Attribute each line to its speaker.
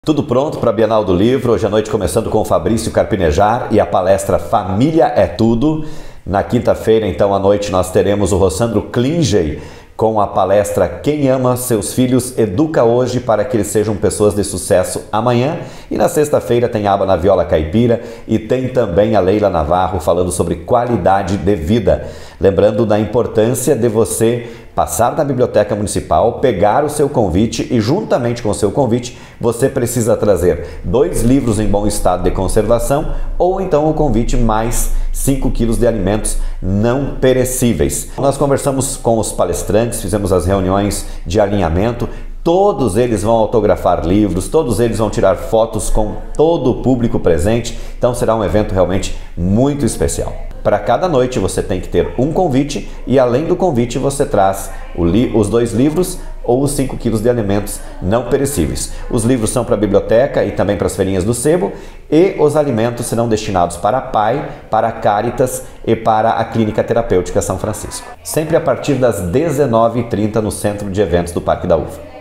Speaker 1: Tudo pronto para a Bienal do Livro, hoje à noite começando com o Fabrício Carpinejar e a palestra Família é Tudo. Na quinta-feira, então, à noite, nós teremos o Rossandro Klingey com a palestra Quem ama seus filhos educa hoje para que eles sejam pessoas de sucesso amanhã. E na sexta-feira tem Aba na Viola Caipira e tem também a Leila Navarro falando sobre qualidade de vida. Lembrando da importância de você passar na Biblioteca Municipal, pegar o seu convite e juntamente com o seu convite você precisa trazer 2 livros em bom estado de conservação ou então o convite mais 5 quilos de alimentos não perecíveis. Nós conversamos com os palestrantes, fizemos as reuniões de alinhamento. Todos eles vão autografar livros, todos eles vão tirar fotos com todo o público presente, então será um evento realmente muito especial. Para cada noite você tem que ter um convite e além do convite você traz os 2 livros ou os 5 quilos de alimentos não perecíveis. Os livros são para a biblioteca e também para as feirinhas do sebo e os alimentos serão destinados para a PAI, para a Caritas e para a Clínica Terapêutica São Francisco. Sempre a partir das 19h30 no Centro de Eventos do Parque da Uva.